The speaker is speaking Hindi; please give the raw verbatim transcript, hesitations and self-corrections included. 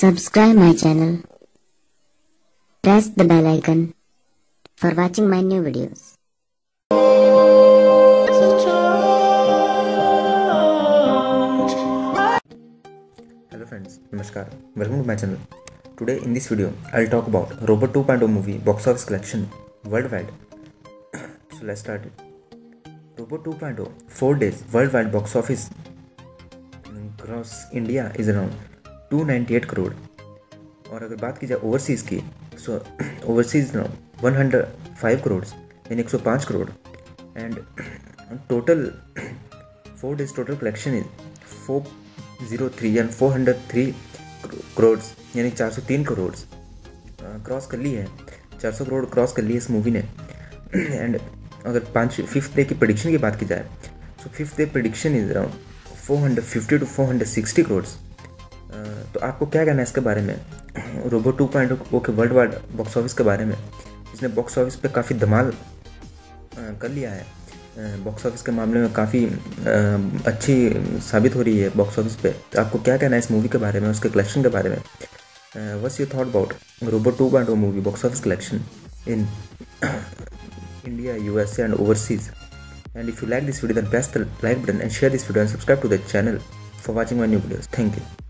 Subscribe my channel. Press the bell icon for watching my new videos. Hello friends, Namaskar. Welcome to my channel. Today in this video, I'll talk about Robot two point oh movie box office collection worldwide. So let's start it. Robot two point oh four days worldwide box office gross India is around two hundred ninety-eight crore. और अगर बात की जाए ओवरसीज़ की, so overseas one hundred five crore यानी one hundred five crore. And total four days total collection is four oh three यानी four hundred three करोड़ यानी four oh three crore cross कर ली है. four hundred करोड़ क्रॉस कर ली है इस मूवी ने. एंड अगर पाँच फिफ्थ डे की प्रेडिक्शन की बात की जाए, so fifth day prediction is around four hundred fifty to four hundred sixty crore. तो आपको क्या कहना है इसके बारे में, रोबोट टू पॉइंट ओ के वर्ल्ड वाइड बॉक्स ऑफिस के बारे में? इसने बॉक्स ऑफिस पे काफ़ी धमाल कर लिया है. बॉक्स ऑफिस के मामले में काफ़ी अच्छी साबित हो रही है बॉक्स ऑफिस पे. तो आपको क्या कहना है इस मूवी के बारे में, उसके कलेक्शन के बारे में? What's your thought about Robot two point O movie box office collection in India, USA and overseas? And if you like this video, then press the like button and share this video and subscribe to the channel for watching my new videos. Thank you.